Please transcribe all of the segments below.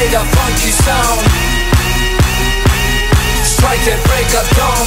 Play the funky sound. Strike that break of dawn.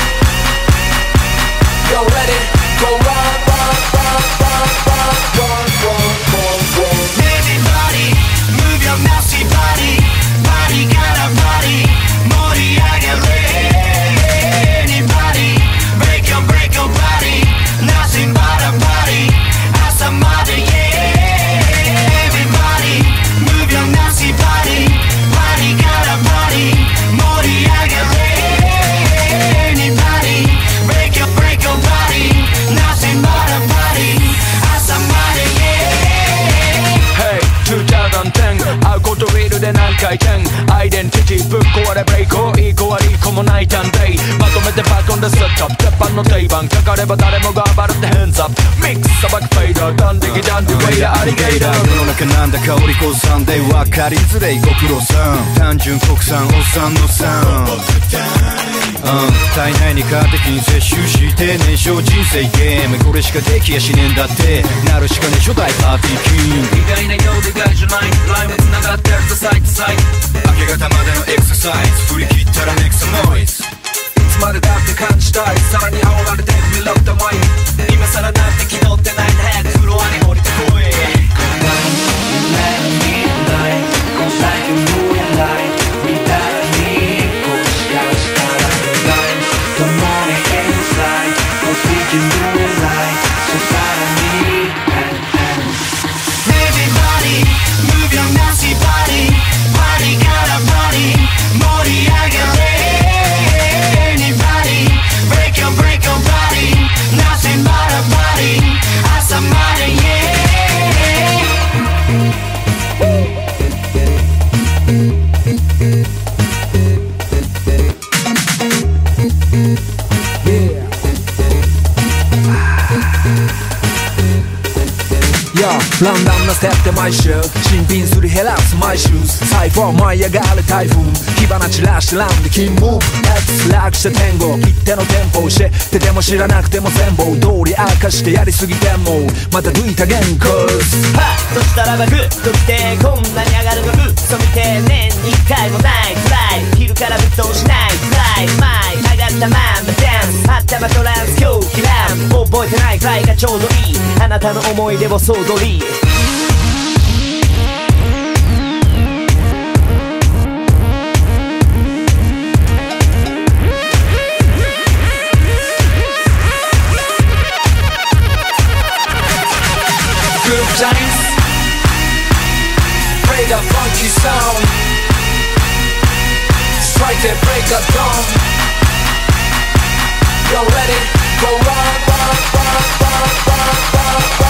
Yo, ready? Go run, run, run, run, run, run, run, run, run. Everybody, move your mousy body. Body got a body. Moriagare. Anybody, break your body. Nothing but a body. Asamada, yeah. Everybody, move your mousy body. Body got a body. Moriagare. Anybody, break your body. Nothing but a body. Asamada, yeah. Hey 2010会うことウィルで何回転アイデンティティぶっ壊れブレイクいい子悪い子もない探偵まとめてバコンでセットアップ鉄板の定番かかれば誰もが暴れてヘンズアップミックス砂漠フェイダーダンディギダンディウェイダーアリゲーター世の中なんだかお利口さんで分かりづれいご苦労さん単純国産おっさんのさん体内にカテキン摂取して燃焼人生ゲームこれしかできやしねえんだってなるしかね初代パーティーキング意外なようで害じゃないライム繋がってるとサイトサイト明け方までのエクササイズ振り切ったらネクストノイズいつまでだって感じたいさらに煽られてくれロックマイン今更なんて気取ってないで早くフロアに降りてこい Everybody, move your mousy body. Body got a body. Moriagare. Anybody, break your body. Nothing but a body. Asamada, yeah. ランダムなステップで毎週新品すり減らすマイシューズサイフォン舞い上がる台風火花散らしてランでキンムーブ X 楽して天国一定のテンポしててでも知らなくても全部通り明かしてやりすぎてもまた抜いた原稿はっとしたらバクッときてこんなに上がるのふっそ見て年に一回もないフライ昼からぶっ通しないフライマイ上がったまんまダンスはったまトランス狂気ラン覚えてないくらいがちょうどいいあなたの思い出を総取り Groove Giants. Play the funky sound. Strike that break of dawn. Yo, ready? Go run, run, run, run, run, run, run.